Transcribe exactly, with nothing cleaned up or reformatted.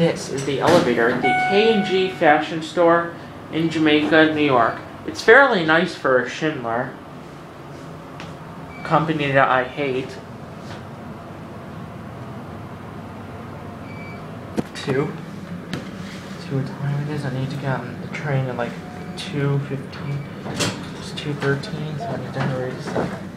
This is the elevator at the K and G fashion store in Jamaica, New York. It's fairly nice for a Schindler, company that I hate. Two. See what time it is? I need to get on the train at like two fifteen. It's two thirteen, so I need to hurry a second.